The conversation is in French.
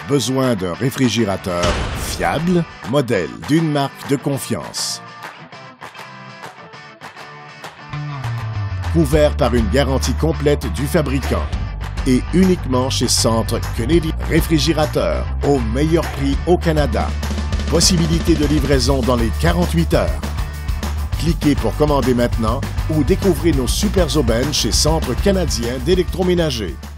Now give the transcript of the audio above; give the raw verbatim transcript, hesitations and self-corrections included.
Besoin d'un réfrigérateur fiable? Modèle d'une marque de confiance. Couvert par une garantie complète du fabricant. Et uniquement chez Centre Kennedy. Réfrigérateur au meilleur prix au Canada. Possibilité de livraison dans les quarante-huit heures. Cliquez pour commander maintenant ou découvrez nos super aubaines chez Centre canadien d'électroménager.